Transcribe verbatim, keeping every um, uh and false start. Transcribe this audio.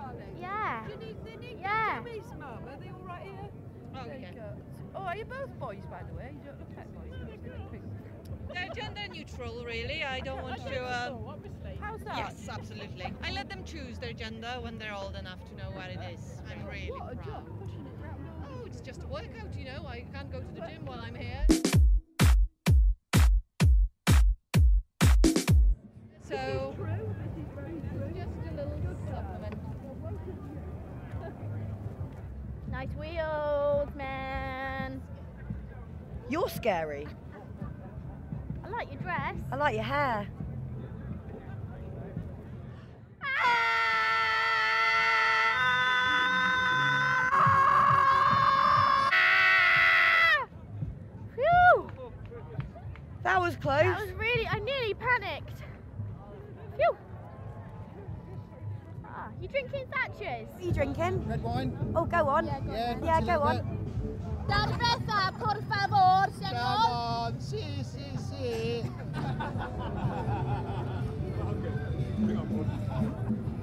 darling? Yeah. Do you need, they need Yeah. dummies, Mum. Are they all right here? Oh, There you yeah. go. Oh, are you both boys, by the way? You don't look like boys. You look pink. They're gender neutral, really. I don't want to. Um, Obviously. How's that? yes, absolutely. I let them choose their gender when they're old enough to know what it is. I'm really What a proud. job pushing it round all Oh, it's just a workout, you know. I can't go to the gym while I'm here. So, true. This is very true. just a little supplement. Nice wheels, man. You're scary. I like your dress. I like your hair. Phew! That was close. That was really, I nearly panicked. Phew! Ah, you drinking Thatchers? What are you drinking? Red wine? Oh, go on. Yeah, go Yeah, on. Yeah, just a go little on. bit. Cerveza, por favor, Come señor. on, si, si, si.